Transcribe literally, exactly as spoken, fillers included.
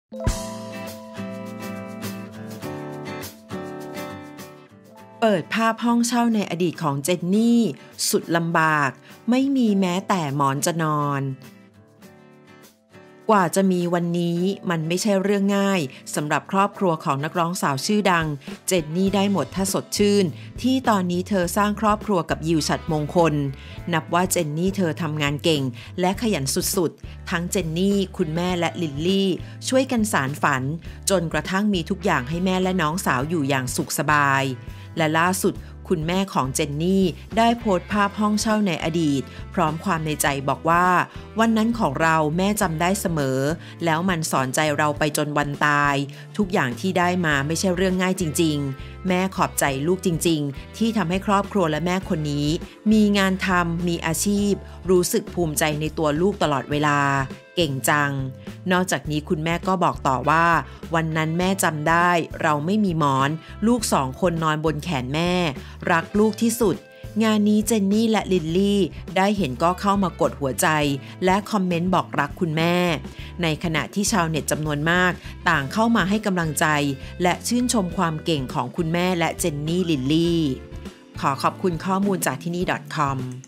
เปิดภาพห้องเช่าในอดีตของเจนนี่สุดลำบากไม่มีแม้แต่หมอนจะนอนกว่าจะมีวันนี้มันไม่ใช่เรื่องง่ายสำหรับครอบครัวของนักร้องสาวชื่อดังเจนนี่ได้หมดถ้าสดชื่นที่ตอนนี้เธอสร้างครอบครัวกับยิวฉัตรมงคลนับว่าเจนนี่เธอทำงานเก่งและขยันสุดๆทั้งเจนนี่คุณแม่และลิลลี่ช่วยกันสานฝันจนกระทั่งมีทุกอย่างให้แม่และน้องสาวอยู่อย่างสุขสบายและล่าสุดคุณแม่ของเจนนี่ได้โพสต์ภาพห้องเช่าในอดีตพร้อมความในใจบอกว่าวันนั้นของเราแม่จำได้เสมอแล้วมันสอนใจเราไปจนวันตายทุกอย่างที่ได้มาไม่ใช่เรื่องง่ายจริงๆแม่ขอบใจลูกจริงๆที่ทำให้ครอบครัวและแม่คนนี้มีงานทำมีอาชีพรู้สึกภูมิใจในตัวลูกตลอดเวลาเก่งจังนอกจากนี้คุณแม่ก็บอกต่อว่าวันนั้นแม่จำได้เราไม่มีหมอนลูกสองคนนอนบนแขนแม่รักลูกที่สุดงานนี้เจนนี่และลิลลี่ได้เห็นก็เข้ามากดหัวใจและคอมเมนต์บอกรักคุณแม่ในขณะที่ชาวเน็ตจำนวนมากต่างเข้ามาให้กำลังใจและชื่นชมความเก่งของคุณแม่และเจนนี่ลิลลี่ขอขอบคุณข้อมูลจากที่นี่ .com